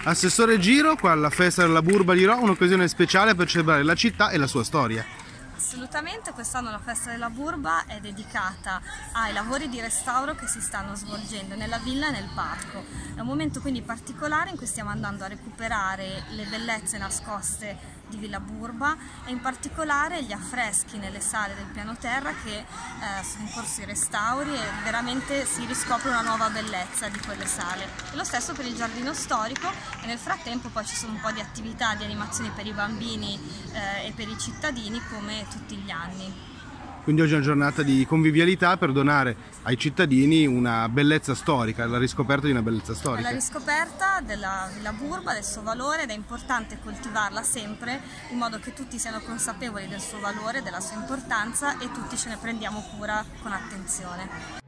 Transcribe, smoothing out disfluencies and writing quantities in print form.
Assessore Giro, qua alla Festa della Burba di Rho, un'occasione speciale per celebrare la città e la sua storia. Assolutamente, quest'anno la Festa della Burba è dedicata ai lavori di restauro che si stanno svolgendo nella villa e nel parco. È un momento quindi particolare in cui stiamo andando a recuperare le bellezze nascoste di Villa Burba e in particolare gli affreschi nelle sale del piano terra che sono in corso di restauri e veramente si riscopre una nuova bellezza di quelle sale. E lo stesso per il giardino storico, e nel frattempo poi ci sono un po' di attività di animazioni per i bambini e per i cittadini come tutti gli anni. Quindi oggi è una giornata di convivialità per donare ai cittadini una bellezza storica, la riscoperta di una bellezza storica. È la riscoperta della Villa Burba, del suo valore, ed è importante coltivarla sempre in modo che tutti siano consapevoli del suo valore, della sua importanza e tutti ce ne prendiamo cura con attenzione.